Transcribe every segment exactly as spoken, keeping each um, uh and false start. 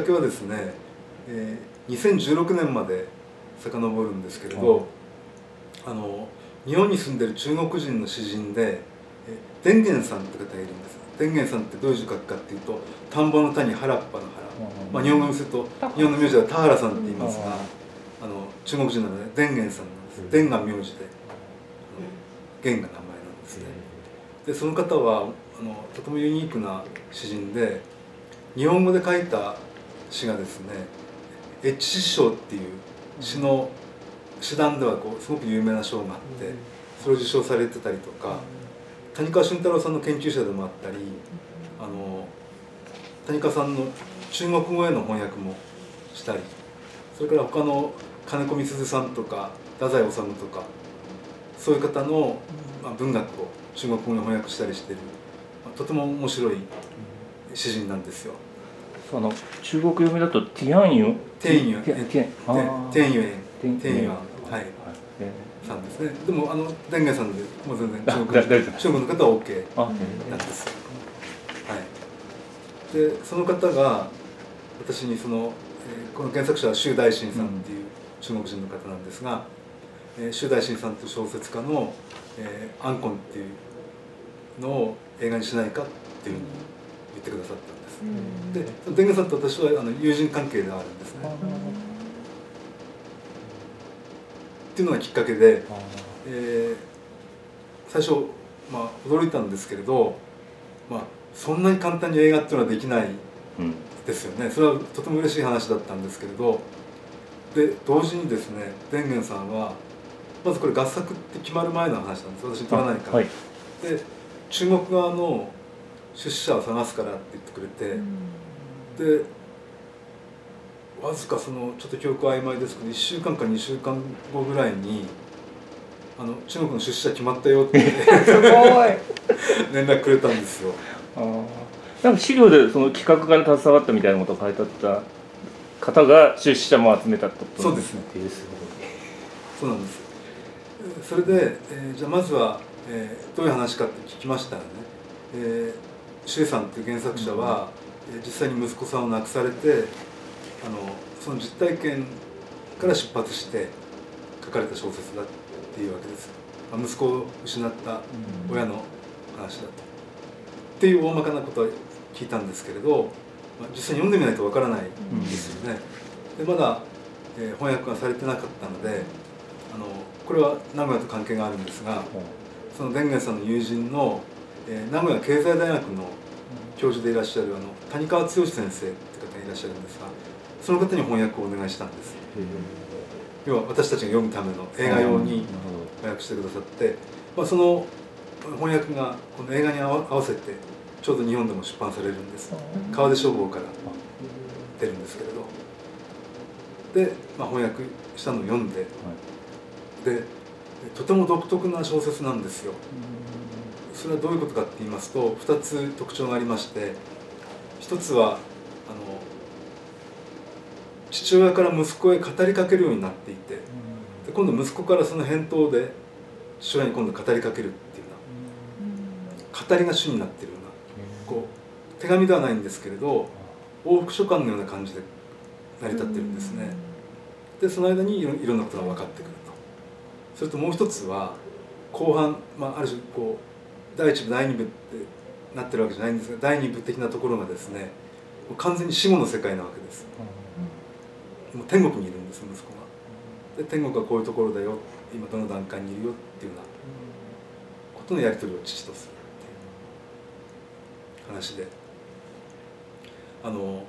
けはですね、えー、にせんじゅうろくねんまで遡るんですけれど、あの日本に住んでる中国人の詩人で伝元さんって方がいるんです。伝元さんってどういう字書くかっていうと、田んぼの田に原っぱの原、まあ、日本語にすると日本の名字は田原さんって言いますが、あの中国人なので伝元さんなんです。伝が名字で元が名前なんですね。でその方はあのとてもユニークな詩人で、日本語で書いた詩がですね、越智詩章っていう詩の詩壇ではこうすごく有名な賞があって、それを受賞されてたりとか、谷川俊太郎さんの研究者でもあったり、あの谷川さんの中国語への翻訳もしたり、それから他の金子みすゞさんとか太宰治とか、そういう方の文学を中国語に翻訳したりしている、とても面白い詩人なんですよ。 その中国読みだとティアンユテンユエンテンユエンテンユエンはいさんですね。でもあの伝元さんでもう全然中国中国の方は オーケー なんです。はい。でその方が私にその、えー、この原作者は周大新さんっていう中国人の方なんですが、えー、周大新さんという小説家の、えー、アンコンっていうのを映画にしないかっていうふうに言ってくださったんです。で伝元さんと私はあの友人関係であるんですね。っていうのがきっかけで、えー、最初、まあ、驚いたんですけれど、まあ、そんなに簡単に映画っていうのはできないですよね。それはとても嬉しい話だったんですけれど、で同時にですね、伝元さんはまずこれ合作って決まる前の話なんです。私に取らないから、はい、で中国側の出資者を探すからって言ってくれて、でわずかそのちょっと記憶は曖昧ですけどいっしゅうかんかにしゅうかんごぐらいにあの中国の出資者決まったよってすごい連絡くれたんですよ。 あなんか資料でその企画から携わったみたいなことが書いてあった方が出資者も集めたってことそうですね。そうなんです。それで、えー、じゃあまずは、えー、どういう話かって聞きましたらね、えー、周さんっていう原作者は、うん、実際に息子さんを亡くされて、あのその実体験から出発して書かれた小説だっていうわけです。まあ、息子を失った親の話だと、っていう大まかなことは聞いたんですけれど、まあ、実際に読んでみないとわからないんですよね。でまだ、えー、翻訳がされてなかったので、あのこれは名古屋と関係があるんですが、その伝元さんの友人の、えー、名古屋経済大学の教授でいらっしゃるあの谷川剛先生って方がいらっしゃるんですが、その方に翻訳をお願いしたんです。要は私たちが読むための映画用に翻訳してくださって、まあ、その翻訳がこの映画に合わせてちょうど日本でも出版されるんです。川出書房から出るんですけれど、で、まあ、翻訳したのを読んで、でとても独特な小説なんですよ。それはどういうことかって言いますと、ふたつ特徴がありまして、ひとつはあの父親から息子へ語りかけるようになっていて、で今度息子からその返答で父親に今度語りかけるっていうような、語りが主になっているような、こう手紙ではないんですけれど往復書簡のような感じで成り立ってるんですね。でその間にいろいろんなことが分かってくると。それともう一つは後半、まあ、ある種こうだいいち部だいに部ってなってるわけじゃないんですが、だいに部的なところがですね、もう完全に死後の世界なわけです。もう天国にいるんです、息子が。で天国はこういうところだよ、今どの段階にいるよっていうようなことのやり取りを父とするっていう話で、あの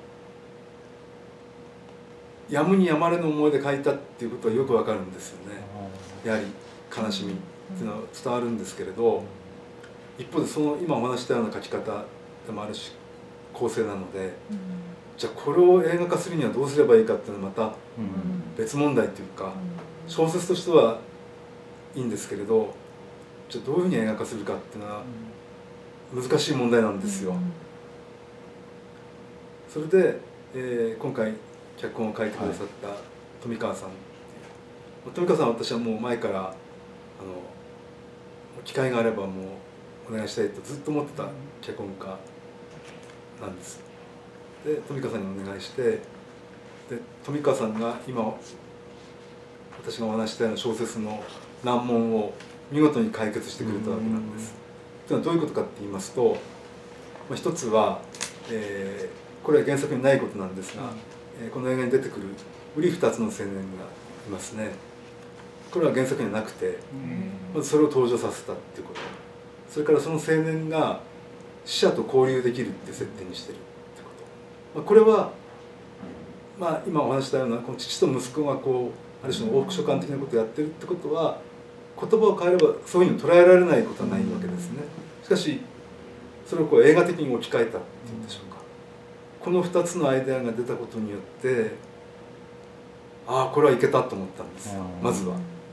やむにやまれぬ思いで書いたっていうことはよくわかるんですよね。やはり悲しみっていうのは伝わるんですけれど、一方でその今お話したような書き方でもあるし構成なので、じゃあこれを映画化するにはどうすればいいかっていうのはまた別問題というか、小説としてはいいんですけれど、じゃあどういうふうに映画化するかっていうのは難しい問題なんですよ。それで、えー、今回脚本を書いてくださった富川さん、富川さんは私はもう前からあの機会があればもうお願いしたいとずっと思ってた脚本家なんです。 で富川さんにお願いして、で富川さんが今私がお話したような小説の難問を見事に解決してくれたわけなんです。というのはどういうことかって言いますと、まあ、一つは、えー、これは原作にないことなんですが、えー、この映画に出てくるうり二つの青年がいますね。これは原作にはなくて、まずそれを登場させたっていうこと、それからその青年が死者と交流できるっていう設定にしてるってこと、まあ、これは、まあ、今お話したようなこの父と息子がこうある種の往復書簡的なことをやってるってことは、言葉を変えればそういうふうに捉えられないことはないわけですね。しかしそれをこう映画的に置き換えたっていうんでしょうか。このふたつのアイデアが出たことによって、ああこれはいけたと思ったんですよ。まずは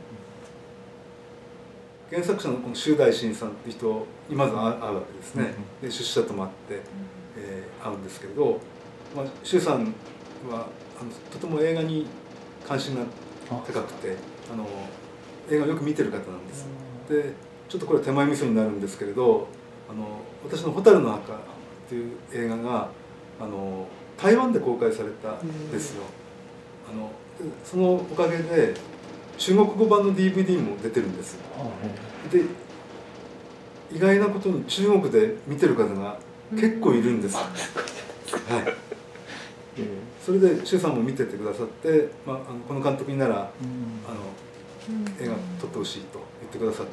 原作者のこの周大慎さんっていう人にまず会うわけですね。で出社ともあって、えー、会うんですけれど、まあ、周さんはあのとても映画に関心が高くて、あの映画をよく見てる方なんです。でちょっとこれは手前味噌になるんですけれど、あの私の「蛍の墓」っていう映画があの台湾で公開されたんですよ。あのそのおかげで中国語版の ディーブイディー も出てるんです。で意外なことに中国で見てる方が結構いるんです。はい。それで周さんも見ててくださって、まあ、あのこの監督になら、あの映画撮ってほしいと言ってくださって、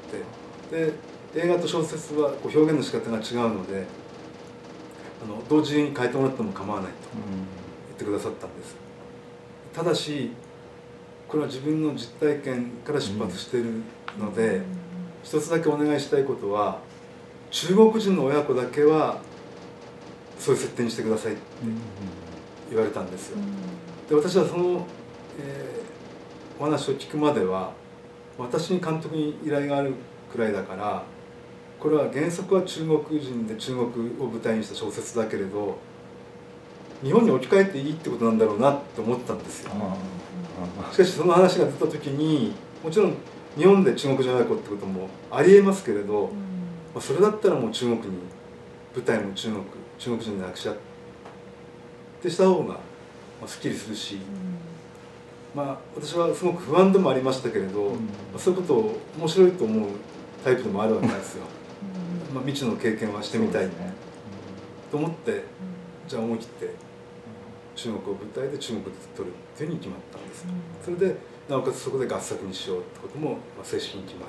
で映画と小説はこう表現の仕方が違うので、あの同時に変えてもらっても構わないと言ってくださったんです。ただしこれは自分の実体験から出発しているので、一つだけお願いしたいことは、中国人の親子だけはそういう設定にしてくださいって言われたんですよ。で私はその、えー、お話を聞くまでは、私に監督に依頼があるくらいだから、これは原作は中国人で中国を舞台にした小説だけれど、日本に置き換えていいってことなんだろうなって思ったんですよ。しかしその話が出た時に、もちろん日本で中国人親子ってこともありえますけれど、まあ、それだったらもう中国に舞台も中国中国人の役者ってした方がすっきりするし、まあ私はすごく不安でもありましたけれど、まあ、そういうことを面白いと思うタイプでもあるわけですよ。まあ未知の経験はしてみたいと思って、じゃあ思い切って中国を舞台で中国で撮るっていうふうに決まったんです。それでなおかつそこで合作にしようってことも、まあ、正式に決まる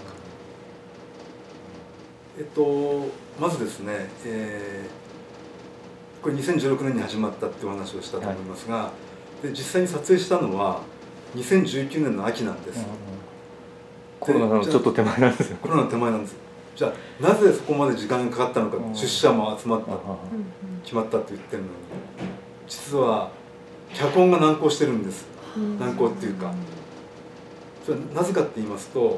っていうか、えっとまずですね、えー、これにせんじゅうろくねんに始まったっていうお話をしたと思いますが、はい、で実際に撮影したのはにせんじゅうきゅうねんの秋なんです。 コロナのちょっと手前なんですよ。 コロナの手前なんです。じゃあなぜそこまで時間がかかったのか、出社も集まった決まったって言ってるのに、実は脚本が難航してるんです。難航っていうか、それはなぜかって言いますと、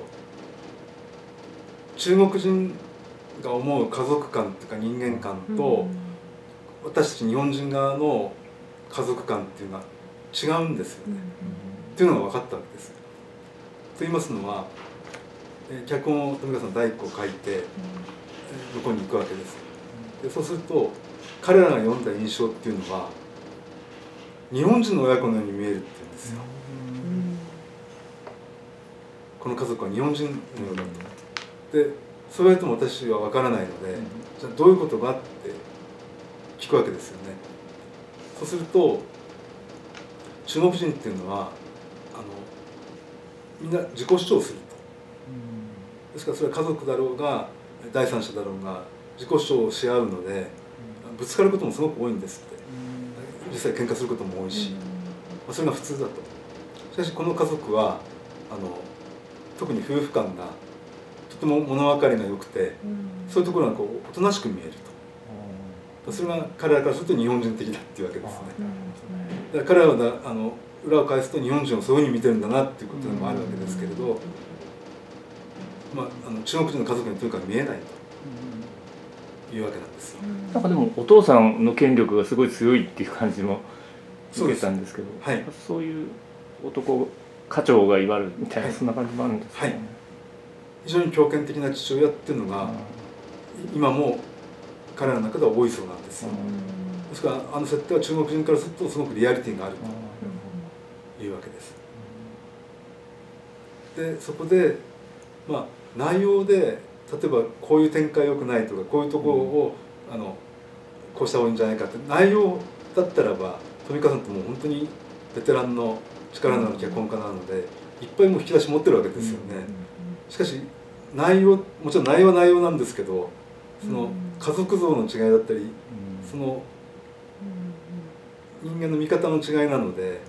中国人が思う家族観っていうか人間観と、私たち日本人側の家族観っていうのは違うんですよね、っていうのが分かったわけです。と言いますのは、脚本を富川さん第一個書いて向こうに行くわけです。でそうすると彼らが読んだ印象っていうのは日本人の親子のように見えるっていうんですよ。この家族は日本人のようだと。でそう言われても私は分からないので、じゃあどういうことかって聞くわけですよね。そうすると中国人っていうのはあのみんな自己主張すると。ですからそれは家族だろうが第三者だろうが自己主張をし合うので、ぶつかることもすごく多いんですって。実際喧嘩することも多いし、まあ、それが普通だと。しかしこの家族はあの特に夫婦間がとても物分かりが良くて、そういうところがこうおとなしく見えると。それが彼らからすると日本人的だっていうわけですね。だから彼らはだあの裏を返すと日本人をそういうふうに見てるんだなっていうことでもあるわけですけれど、まあ、あの中国人の家族にとにかく見えないというわけなんですよ。 なんかでもお父さんの権力がすごい強いっていう感じも受けたんですけど、そう、はい、そういう男家長がいわれるみたいな、はい、そんな感じもあるんですかね。はい、 非常に強権的な父親っていうのが今も彼らの中では多いそうなんですよ。 ですからあの設定は中国人からするとすごくリアリティがあるというわけです。でそこでまあ内容で例えばこういう展開良くないとかこういうところを、うん、あのこうした方がいいんじゃないかって内容だったらば富川さんってもう本当にベテランの力のある脚本家なのでいっぱいもう引き出し持ってるわけですよね。しかし内容もちろん内容は内容なんですけどその家族像の違いだったりその人間の見方の違いなので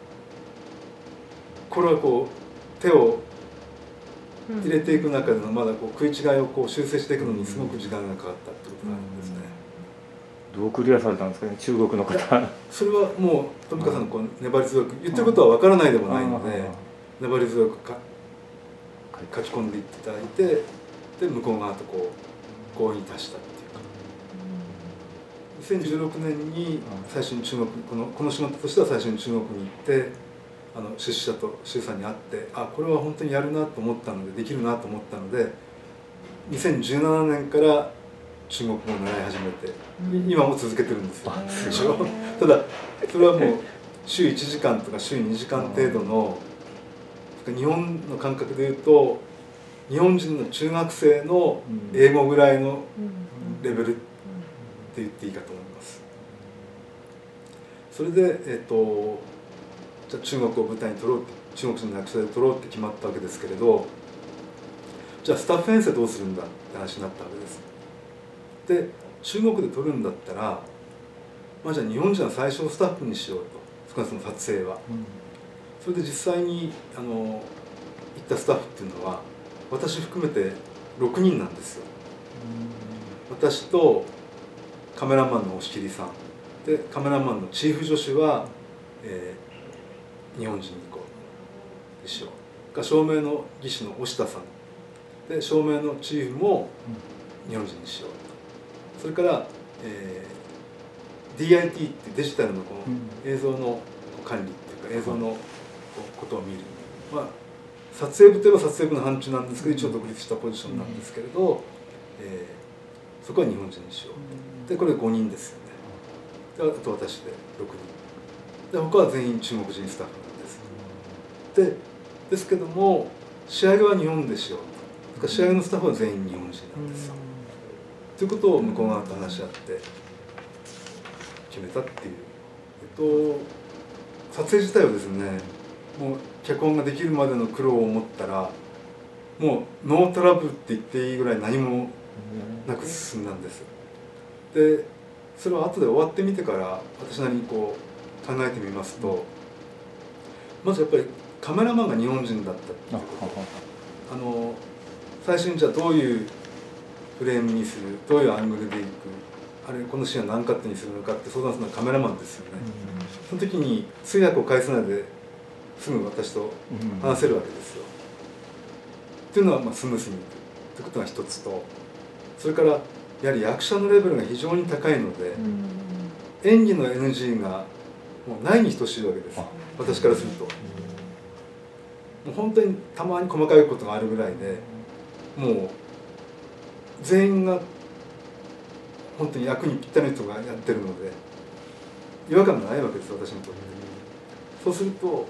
これはこう手を入れていく中でのまだこう食い違いをこう修正していくのにすごく時間がかかったってことがあるんですね。 どうクリアされたんですかね、中国の方。 それはもう富川さんのこう粘り強く言ってることは分からないでもないので粘り強くか書き込んでいっていただいてで向こう側とこう合意に達したっていうかにせんじゅうろくねんに最初に中国このこの仕事としては最初に中国に行ってあの出資者と周さんに会ってあこれは本当にやるなと思ったのでできるなと思ったのでにせんじゅうななねんから中国語を習い始めて今も続けてるんですよ。ただそれはもう週いちじかんとか週にじかん程度の日本の感覚でいうと日本人の中学生の英語ぐらいのレベルって言っていいかと思います。それで、えっと、じゃあ中国を舞台に撮ろうって中国人の役者で撮ろうって決まったわけですけれどじゃあスタッフ編成どうするんだって話になったわけです。で中国で撮るんだったら、まあ、じゃあ日本人は最初のスタッフにしようと少なくとも撮影は。それで実際にあの行ったスタッフっていうのは私含めてろくにんなんですよ。私とカメラマンの押切さんでカメラマンのチーフ助手は、えー、日本人にこうでしょうが照明の技師の押田さんで照明のチーフも日本人にしようとそれから、えー、ディーアイティー ってデジタルのこの映像の管理っていうか映像のことを見る、まあ、撮影部といえば撮影部の範疇なんですけど一応独立したポジションなんですけれど、えー、そこは日本人にしようでこれごにんですよね。であと私でろくにんで他は全員中国人スタッフなんです。でですけども仕上げは日本でしようと仕上げのスタッフは全員日本人なんですよ。ということを向こう側と話し合って決めたっていう、えっと、撮影自体はですねもう脚本ができるまでの苦労を思ったらもうノートラブルって言っていいぐらい何もなく進んだんです。でそれを後で終わってみてから私なりにこう考えてみますとまずやっぱりカメラマンが日本人だったっていうことあの最初にじゃあどういうフレームにするどういうアングルでいくあれこのシーンは何カットにするのかって相談するのはカメラマンですよね。その時に通訳を介さないですぐ私と話せるわけですよ。っていうのはまあスムースにいくってことが一つとそれからやはり役者のレベルが非常に高いので演技の エヌジー がもうないに等しいわけです私からすると。もう本当にたまに細かいことがあるぐらいでもう全員が本当に役にぴったりの人がやってるので違和感がないわけです私にとって。そうすると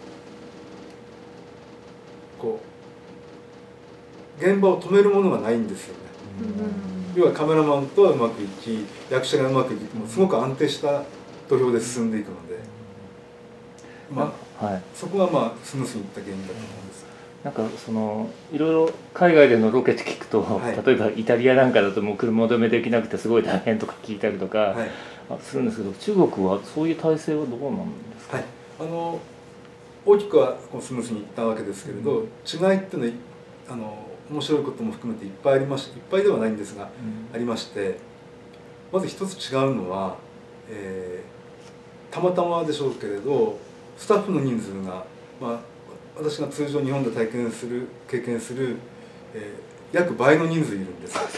こう現場を止めるものがないんですよね。要はカメラマンとはうまくいき役者がうまくいきもすごく安定した土俵で進んでいくので、まあ、はい、そこがまあスムースにいった原因だと思うんです。 なんかそのいろいろ海外でのロケって聞くと、はい、例えばイタリアなんかだともう車止めできなくてすごい大変とか聞いたりとか、はい、するんですけど中国はそういう体制はどうなんですか？ はい、あの大きくはスムースにいったわけですけれど、うん、違いっていうのはあの面白いことも含めていっぱいありましいっぱいではないんですが、うん、ありましてまず一つ違うのは、えー、たまたまでしょうけれどスタッフの人数が、まあ、私が通常日本で体験する経験する、えー、約倍の人数いるんです。はい、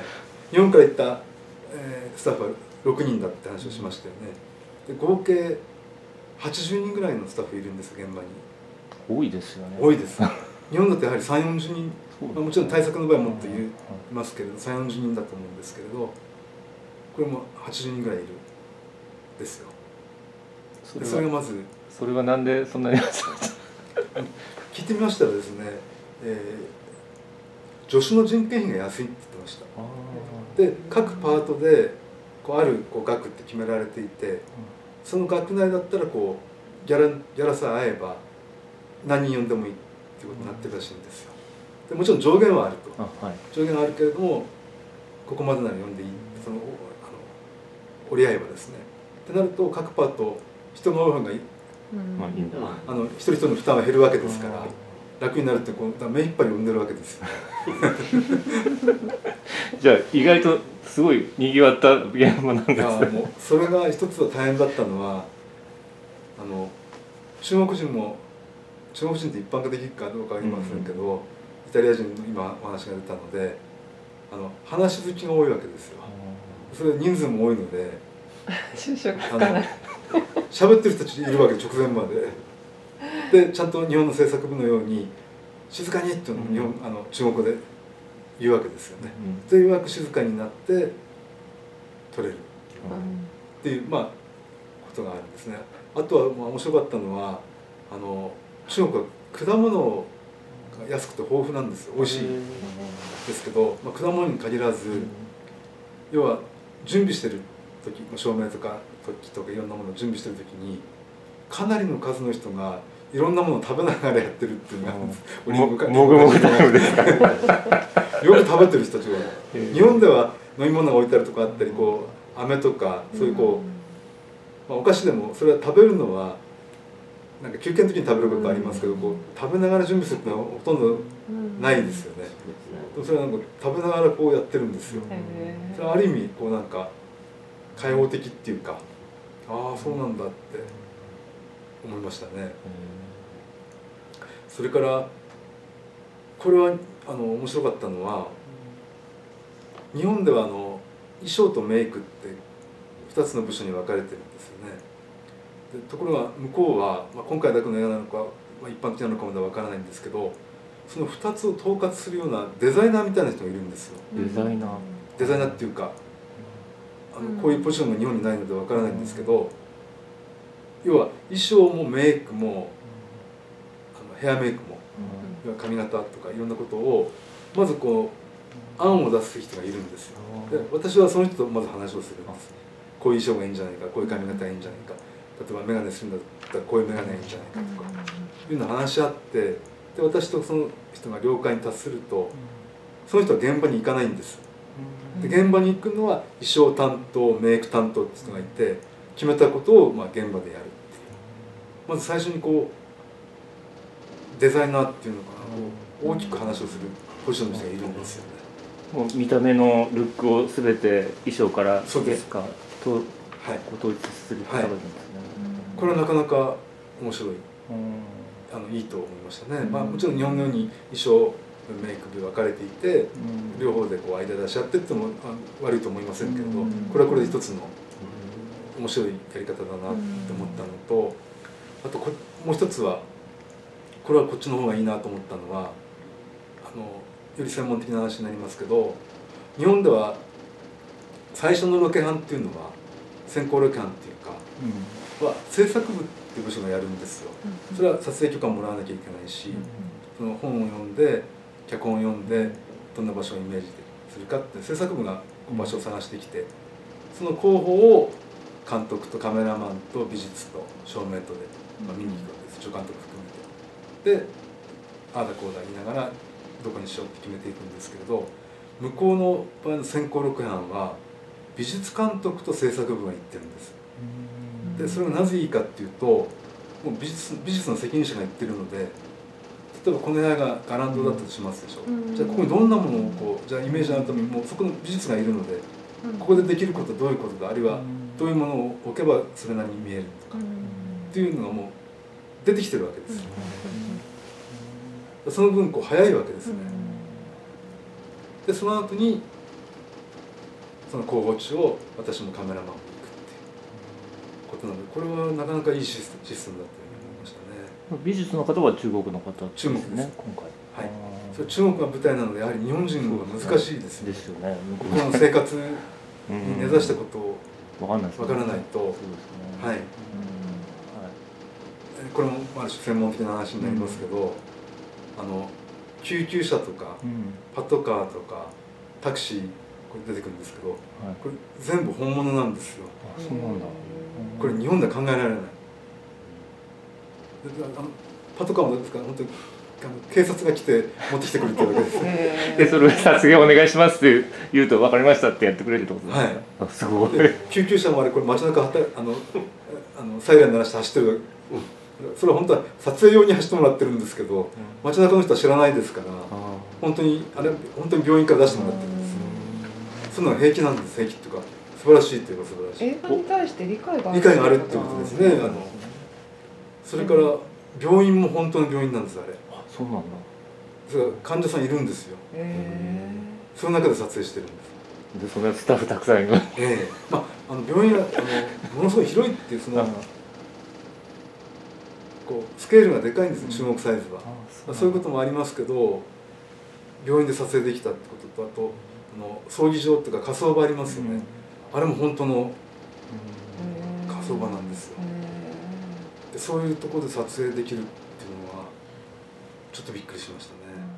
日本から行った、えー、スタッフはろくにんだって話をしましたよね。で合計はちじゅうにんぐらいのスタッフいるんです現場に。 多いですよね。 多いです。日本だとやはりさんじゅうよんじゅうにん、まあ、もちろん対策の場合はもっといますけれどさんじゅうよんじゅうにんだと思うんですけれどこれもはちじゅうにんぐらいいる。 ですよ。 それはそれがまずそれはなんでそんなに聞いてみましたらですね、えー、助手の人件費が安いって言ってました。で各パートでこうあるこう額って決められていて、その額内だったらこうギャラギャラさえ合えば何人呼んでもいいっていうことになってるらしいんですよ。でもちろん上限はあると、 はい、 上限はあるけれどもここまでなら呼んでいい、そのあの折り合えばですねってなると各パート人が多い方がいい、 まあいいんだ、 あの一人一人の負担が減るわけですから楽になるってこう目いっぱい呼んでるわけですよ。じゃあ意外とすごいにぎわった現場なんですね。いやもうそれが一つは大変だったのは、あの中国人も中国人って一般化できるかどうかは言いませんけど、うん、イタリア人の今お話が出たので、あの話好きが多いわけですよ。それ人数も多いので就職つかない喋ってる人たちいるわけで直前まででちゃんと日本の政策部のように静かにっていうのを日本、うん、あの中国語で言うわけですよね。うん、でようやく静かになって取れるっていう、まあ、ことがあるんですね。あとはまあ面白かったのはあの中国は果物が安くて豊富なんですよ。美味しいですけど、まあ、果物に限らず、要は準備してる時、照明とか時とかいろんなものを準備してる時にかなりの数の人がいろんなものを食べながらやってるっていうのがもぐもぐタイムですか。 よく食べてる人たちが日本では飲み物が置いてあるとかあったり、こう飴とかそういうこう、まあ、お菓子でもそれは食べるのはなんか休憩の時に食べることありますけど、こう食べながら準備するってのはほとんどないですよね。それはなんか食べながらこうやってるんですよ。それはある意味こうなんか開放的っていうか、ああそうなんだって思いましたね。それからこれはあの面白かったのは、日本ではあの衣装とメイクってふたつの部署に分かれてるんですよね。でところが向こうは、まあ、今回だけの映画なのか、まあ、一般的なのかまでは分からないんですけど、そのふたつを統括するようなデザイナーみたいな人がいるんですよ。 デザイナーデザイナーっていうか、あのこういうポジションが日本にないので分からないんですけど、要は衣装もメイクもあのヘアメイクも、要は髪型とかいろんなことをまずこう案を出す人がいるんですよ。で私はその人とまず話をするんです。こういう衣装がいいんじゃないか、こういう髪型がいいんじゃないか、例えば眼鏡するんだったらこういう眼鏡がいいんじゃないかとかいうのを話し合って、で私とその人が了解に達すると、その人は現場に行かないんです。で現場に行くのは衣装担当、メイク担当って人がいて、決めたことをまあ現場でやるっていう。まず最初にこうデザイナーっていうのかな、大きく話をするポジションの人がいるんですよね。 もう見た目のルックをすべて衣装からそうですかと、はい、統一する方なんですね。 これはなかなか面白い、あのいいと思いましたね。まあもちろん日本のように衣装メイク部分かれていて、両方でこう間出し合ってっても悪いと思いませんけれど、これはこれで一つの面白いやり方だなって思ったのと、あとこもう一つはこれはこっちの方がいいなと思ったのは、あのより専門的な話になりますけど、日本では最初のロケハンっていうのは先行ロケハンっていうか、うん、は制作部っていう部署がやるんですよ。それは撮影許可もらわなきゃいけないし、その本を読んで脚本を読んでどんな場所をイメージするかって制作部が場所を探してきて、その候補を監督とカメラマンと美術と照明とで、まあ、見に行くわけです。助監督含めて。でああだこうだ言いながらどこにしようって決めていくんですけれど、向こうの場合の先行録版は美術監督と制作部が行ってるんです。でそれがなぜいいかっていうと、もう美術美術の責任者が言ってるので、例えばこの部屋がガランドだったとしますでしょ。じゃあここにどんなものをこうじゃあイメージのためにもうそこの美術がいるので、ここでできることはどういうことだ、あるいはどういうものを置けばそれなりに見えるとかっていうのがもう出てきてるわけです。その分こう早いわけですね。でその後にその候補地を私もカメラマンも行くっていうことなので、これはなかなかいいシステムだというふうに思いましたね。 美術の方は中国の方ですね。 中国です、 今回。 はい。それ中国が舞台なのでやはり日本人の方が難しいですよね。 ですよね。 この生活に根ざしたことをわかんないですね。 わからないと、 そうですね。 はい、 うん、はい。 これもある種専門的な話になりますけど、うん、あの救急車とか、うん、パトカーとかタクシーこれ出てくるんですけど、はい、これ全部本物なんですよ。 あ、そうなんだ。 これ日本では考えられない。あのパトカーもですから本当に警察が来て持ってきてくれてるわけです。 でそれを撮影お願いしますって言うと分かりましたってやってくれるってことですか。はい。あ、すごい。 救急車もあれこれ街中はたあのあのサイレン鳴らして走ってる。それは本当は撮影用に走ってもらってるんですけど、街中の人は知らないですから、本当にあれ本当に病院から出してもらってるんです。そういうのが平気なんです。平気っていうか素晴らしいというか素晴らしい。 映画に対して理解がある。 理解があるってことですね。あのそれから病院も本当の病院なんですあれ。 あ、そうなんだ。 それ患者さんいるんですよ。 へその中で撮影してるんです。 でそのスタッフたくさんいる。 ええ、まああの病院はあのものすごい広いっていうそのこうスケールがでかいんですよ、注目サイズは。そう、そういうこともありますけど、病院で撮影できたってことと、あとあの葬儀場っていうか火葬場ありますよね。うん、あれも本当の火葬場なんですよ。でそういうところで撮影できるっていうのはちょっとびっくりしましたね。